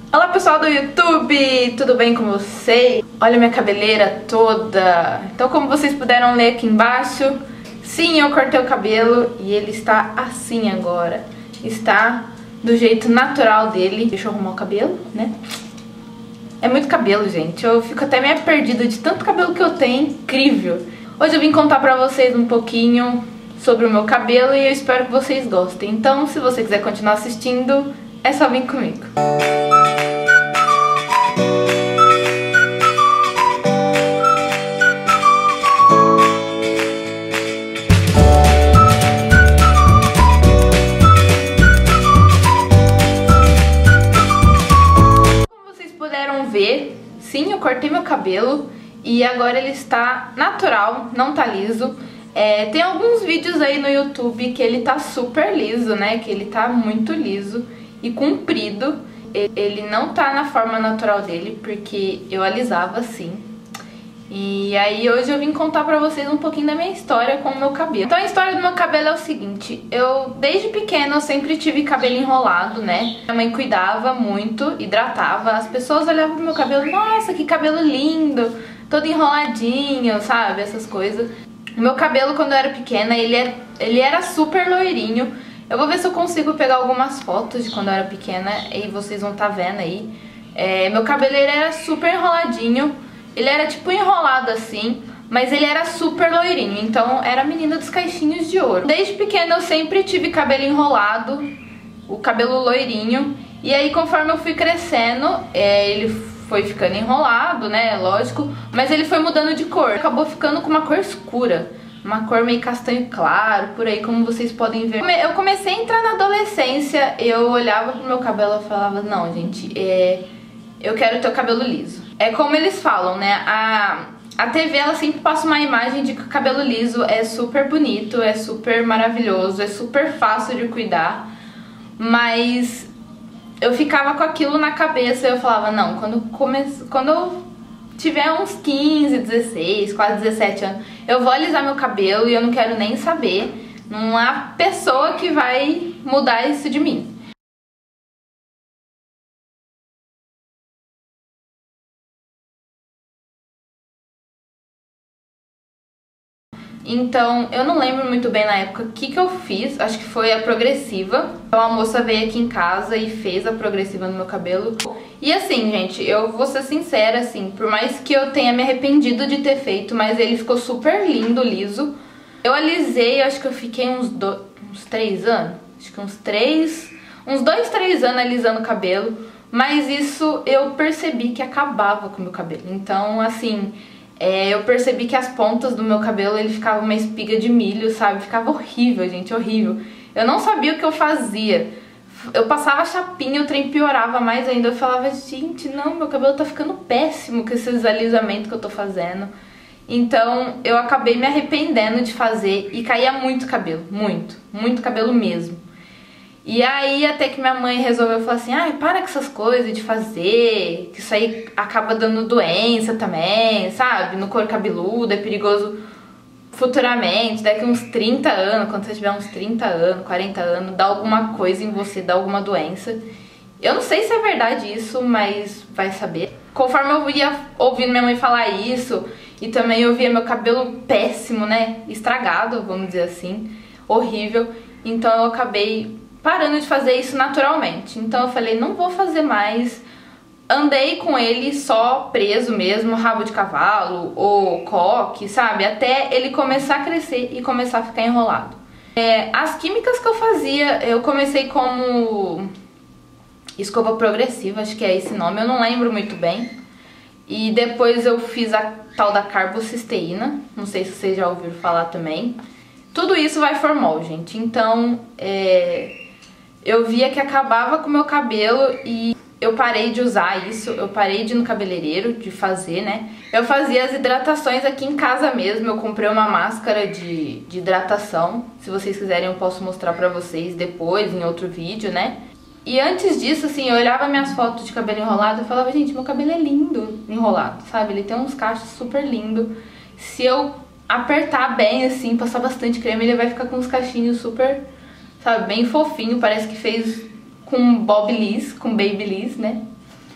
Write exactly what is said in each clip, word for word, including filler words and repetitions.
Olá pessoal do YouTube, tudo bem com vocês? Olha minha cabeleira toda. Então, como vocês puderam ler aqui embaixo, sim, eu cortei o cabelo e ele está assim agora. Está do jeito natural dele. Deixa eu arrumar o cabelo, né? É muito cabelo, gente. Eu fico até meio perdida de tanto cabelo que eu tenho. Incrível. Hoje eu vim contar pra vocês um pouquinho sobre o meu cabelo e eu espero que vocês gostem. Então, se você quiser continuar assistindo, é só vir comigo. Ver, sim, eu cortei meu cabelo e agora ele está natural, não tá liso. É, tem alguns vídeos aí no YouTube que ele tá super liso, né, que ele tá muito liso e comprido. Ele não tá na forma natural dele, porque eu alisava assim. E aí hoje eu vim contar pra vocês um pouquinho da minha história com o meu cabelo. Então a história do meu cabelo é o seguinte: eu desde pequena eu sempre tive cabelo enrolado, né? Minha mãe cuidava muito, hidratava. As pessoas olhavam pro meu cabelo, nossa, que cabelo lindo, todo enroladinho, sabe? Essas coisas. O meu cabelo quando eu era pequena, ele, é, ele era super loirinho. Eu vou ver se eu consigo pegar algumas fotos de quando eu era pequena e vocês vão estar vendo aí. É, meu cabelo ele era super enroladinho. Ele era tipo enrolado assim, mas ele era super loirinho, então era a menina dos caixinhos de ouro. Desde pequena eu sempre tive cabelo enrolado, o cabelo loirinho, e aí conforme eu fui crescendo, é, ele foi ficando enrolado, né, lógico, mas ele foi mudando de cor. Acabou ficando com uma cor escura, uma cor meio castanho claro, por aí como vocês podem ver. Eu comecei a entrar na adolescência, eu olhava pro meu cabelo e falava, não gente, é, eu quero ter o cabelo liso. É como eles falam, né, a, a T V ela sempre passa uma imagem de que o cabelo liso é super bonito, é super maravilhoso, é super fácil de cuidar, mas eu ficava com aquilo na cabeça e eu falava, não, quando, come... quando eu tiver uns quinze, dezesseis, quase dezessete anos, eu vou alisar meu cabelo e eu não quero nem saber, não há pessoa que vai mudar isso de mim. Então, eu não lembro muito bem na época o que que eu fiz, acho que foi a progressiva. Então a moça veio aqui em casa e fez a progressiva no meu cabelo. E assim, gente, eu vou ser sincera, assim, por mais que eu tenha me arrependido de ter feito, mas ele ficou super lindo, liso. Eu alisei, acho que eu fiquei uns, do... uns três anos, acho que uns três, uns dois, três anos alisando o cabelo. Mas isso eu percebi que acabava com o meu cabelo, então assim... É, eu percebi que as pontas do meu cabelo, ele ficava uma espiga de milho, sabe? Ficava horrível, gente, horrível. Eu não sabia o que eu fazia. Eu passava chapinha, o trem piorava mais ainda. Eu falava, gente, não, meu cabelo tá ficando péssimo com esses alisamentos que eu tô fazendo. Então, eu acabei me arrependendo de fazer e caía muito cabelo, muito, muito cabelo mesmo. E aí até que minha mãe resolveu falar assim, ai, para com essas coisas de fazer, que isso aí acaba dando doença também, sabe? No couro cabeludo, é perigoso futuramente, daqui uns trinta anos, quando você tiver uns trinta anos, quarenta anos, dá alguma coisa em você, dá alguma doença. Eu não sei se é verdade isso, mas vai saber. Conforme eu ia ouvindo minha mãe falar isso, e também eu via meu cabelo péssimo, né? Estragado, vamos dizer assim, horrível. Então eu acabei parando de fazer isso naturalmente. Então eu falei, não vou fazer mais. Andei com ele só preso mesmo, rabo de cavalo ou coque, sabe? Até ele começar a crescer e começar a ficar enrolado. É, as químicas que eu fazia, eu comecei como escova progressiva, acho que é esse nome, eu não lembro muito bem. E depois eu fiz a tal da carbocisteína, não sei se vocês já ouviram falar também. Tudo isso vai formol, gente. Então, é... eu via que acabava com o meu cabelo e eu parei de usar isso, eu parei de ir no cabeleireiro, de fazer, né? Eu fazia as hidratações aqui em casa mesmo, eu comprei uma máscara de, de hidratação. Se vocês quiserem eu posso mostrar pra vocês depois, em outro vídeo, né? E antes disso, assim, eu olhava minhas fotos de cabelo enrolado e falava, gente, meu cabelo é lindo enrolado, sabe? Ele tem uns cachos super lindos. Se eu apertar bem, assim, passar bastante creme, ele vai ficar com uns cachinhos super, sabe, bem fofinho. Parece que fez com Bob Liss, com Baby Liss, né?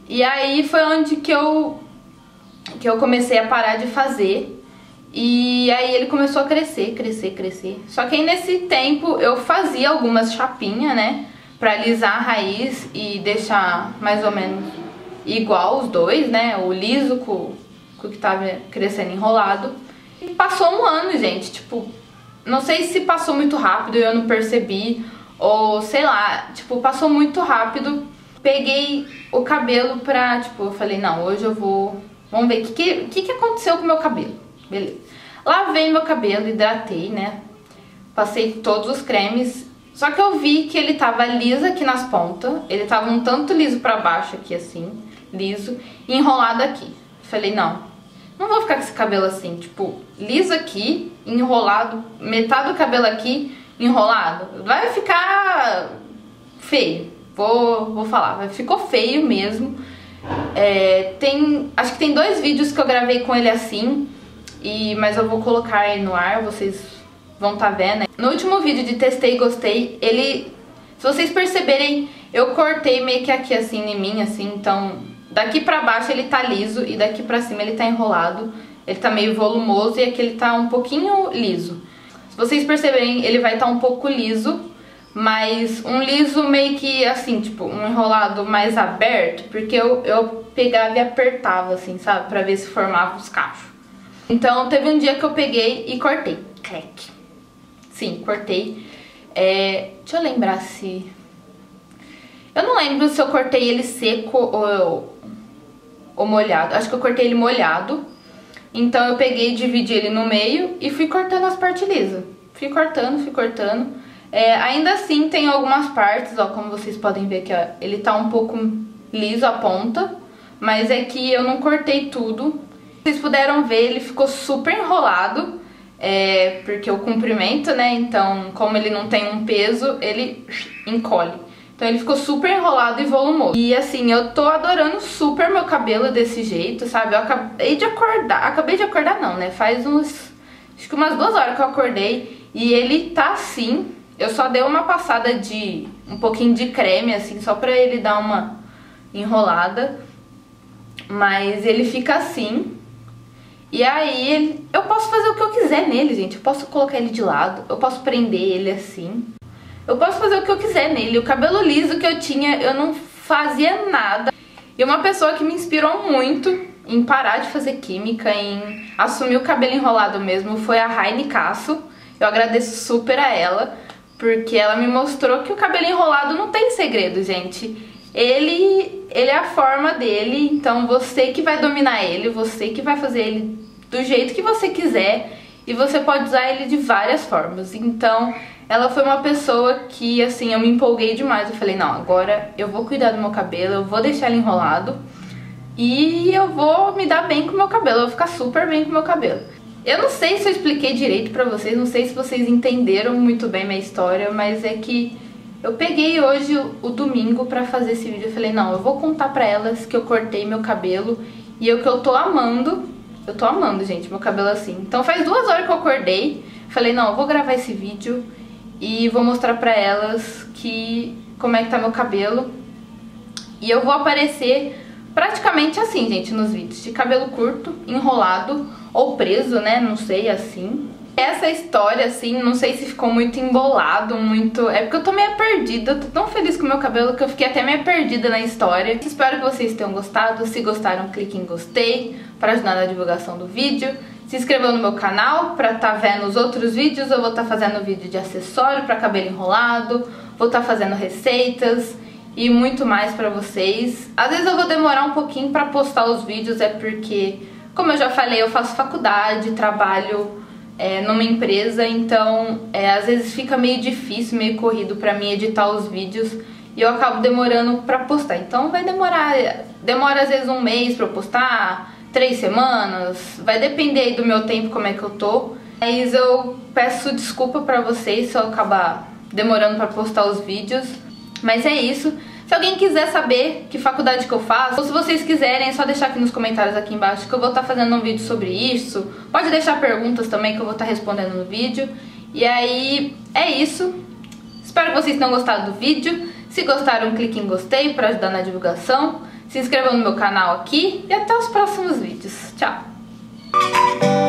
E aí foi onde que eu, que eu comecei a parar de fazer. E aí ele começou a crescer, crescer, crescer. Só que aí nesse tempo eu fazia algumas chapinhas, né? Pra alisar a raiz e deixar mais ou menos igual os dois, né? O liso com, com o que tava crescendo enrolado. E passou um ano, gente. Tipo, não sei se passou muito rápido e eu não percebi. Ou sei lá, tipo, passou muito rápido. Peguei o cabelo pra, tipo, eu falei, não, hoje eu vou... Vamos ver o que, que, que aconteceu com o meu cabelo. Beleza. Lavei meu cabelo, hidratei, né? Passei todos os cremes. Só que eu vi que ele tava liso aqui nas pontas. Ele tava um tanto liso pra baixo aqui, assim. Liso. E enrolado aqui. Falei, não. Não vou ficar com esse cabelo assim. Tipo, liso aqui, enrolado. Metade do cabelo aqui, enrolado. Vai ficar feio. Vou, vou falar. Ficou feio mesmo. É, tem, acho que tem dois vídeos que eu gravei com ele assim. E, mas eu vou colocar aí no ar, vocês vão tá vendo. No último vídeo de testei e gostei, ele... Se vocês perceberem, eu cortei meio que aqui assim em mim, assim. Então, daqui pra baixo ele tá liso e daqui pra cima ele tá enrolado. Ele tá meio volumoso e aqui ele tá um pouquinho liso. Se vocês perceberem, ele vai tá um pouco liso. Mas um liso meio que assim, tipo, um enrolado mais aberto. Porque eu, eu pegava e apertava assim, sabe? Pra ver se formava os cachos. Então, teve um dia que eu peguei e cortei. Crack. Sim, cortei. É, deixa eu lembrar se... Eu não lembro se eu cortei ele seco ou, ou molhado. Acho que eu cortei ele molhado. Então, eu peguei e dividi ele no meio e fui cortando as partes lisas. Fui cortando, fui cortando. É, ainda assim, tem algumas partes, ó, como vocês podem ver que ó, ele tá um pouco liso a ponta. Mas é que eu não cortei tudo. Vocês puderam ver, ele ficou super enrolado, é, porque o comprimento, né, então como ele não tem um peso, ele encolhe. Então ele ficou super enrolado e volumoso. E assim, eu tô adorando super meu cabelo desse jeito, sabe? Eu acabei de acordar, acabei de acordar não, né, faz uns, acho que umas duas horas que eu acordei e ele tá assim. Eu só dei uma passada de um pouquinho de creme, assim, só pra ele dar uma enrolada. Mas ele fica assim. E aí, ele, eu posso fazer o que eu quiser nele, gente. Eu posso colocar ele de lado, eu posso prender ele assim. Eu posso fazer o que eu quiser nele. O cabelo liso que eu tinha, eu não fazia nada. E uma pessoa que me inspirou muito em parar de fazer química, em assumir o cabelo enrolado mesmo, foi a Raine Casso. Eu agradeço super a ela, porque ela me mostrou que o cabelo enrolado não tem segredo, gente. Ele, ele é a forma dele, então você que vai dominar ele, você que vai fazer ele do jeito que você quiser e você pode usar ele de várias formas. Então, ela foi uma pessoa que, assim, eu me empolguei demais. Eu falei, não, agora eu vou cuidar do meu cabelo, eu vou deixar ele enrolado e eu vou me dar bem com o meu cabelo, eu vou ficar super bem com o meu cabelo. Eu não sei se eu expliquei direito pra vocês, não sei se vocês entenderam muito bem minha história, mas é que eu peguei hoje o, o domingo pra fazer esse vídeo. Eu falei, não, eu vou contar pra elas que eu cortei meu cabelo e o que eu tô amando. Eu tô amando, gente, meu cabelo assim. Então faz duas horas que eu acordei. Falei, não, eu vou gravar esse vídeo e vou mostrar pra elas que como é que tá meu cabelo. E eu vou aparecer praticamente assim, gente, nos vídeos. De cabelo curto, enrolado ou preso, né, não sei, assim. Essa história, assim, não sei se ficou muito embolado, muito... É porque eu tô meio perdida, eu tô tão feliz com o meu cabelo que eu fiquei até meio perdida na história. Espero que vocês tenham gostado. Se gostaram, clique em gostei para ajudar na divulgação do vídeo. Se inscreva no meu canal pra tá vendo os outros vídeos. Eu vou estar tá fazendo vídeo de acessório pra cabelo enrolado, vou estar tá fazendo receitas e muito mais pra vocês. Às vezes eu vou demorar um pouquinho pra postar os vídeos, é porque, como eu já falei, eu faço faculdade, trabalho... É, numa empresa, então é, às vezes fica meio difícil, meio corrido pra mim editar os vídeos e eu acabo demorando pra postar. Então vai demorar, demora às vezes um mês pra eu postar, três semanas, vai depender aí do meu tempo, como é que eu tô. Mas eu peço desculpa pra vocês se eu acabar demorando pra postar os vídeos, mas é isso. Se alguém quiser saber que faculdade que eu faço, ou se vocês quiserem, é só deixar aqui nos comentários aqui embaixo que eu vou estar fazendo um vídeo sobre isso. Pode deixar perguntas também que eu vou estar respondendo no vídeo. E aí, é isso. Espero que vocês tenham gostado do vídeo. Se gostaram, clique em gostei para ajudar na divulgação. se inscrevam no meu canal aqui e até os próximos vídeos. Tchau!